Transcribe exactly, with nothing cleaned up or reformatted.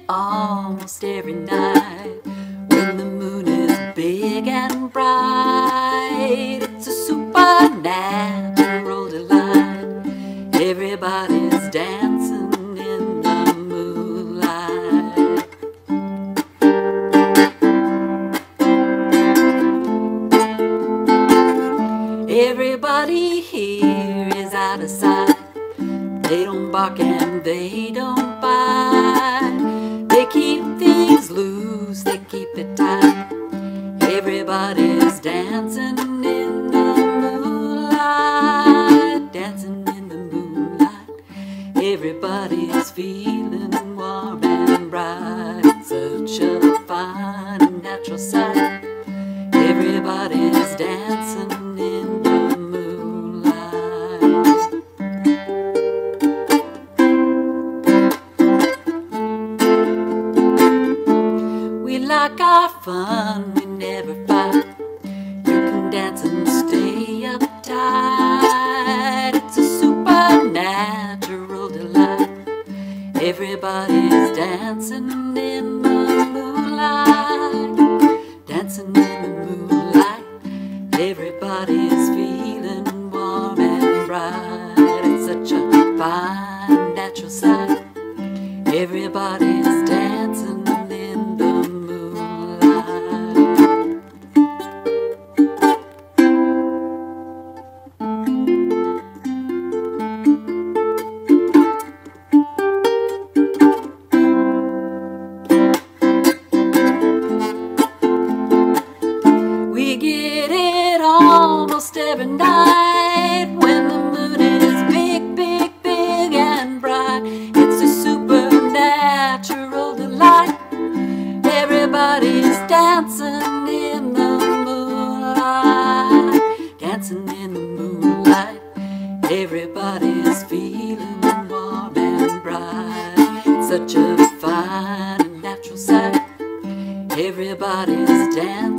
almost every night. When the moon is big and bright, it's a supernatural delight. Everybody's dancing in the moonlight. Everybody here is out of sight. They don't bark and they don't bite. They keep things loose, they keep it tight. Everybody's dancing in the moonlight. Dancing in the moonlight. Everybody's feeling warm and bright. It's such a fine and natural sight. Everybody's dancing in the like our fun, we never fight. You can dance and stay uptight. It's a supernatural delight. Everybody's dancing in the moonlight. Dancing in the moonlight. Everybody's feeling warm and bright. It's such a fine natural sight. Everybody's dancing. Almost every night when the moon is big, big, big and bright. It's a supernatural delight. Everybody's dancing in the moonlight. Dancing in the moonlight. Everybody's feeling warm and bright. It's such a fine and natural sight. Everybody's dancing.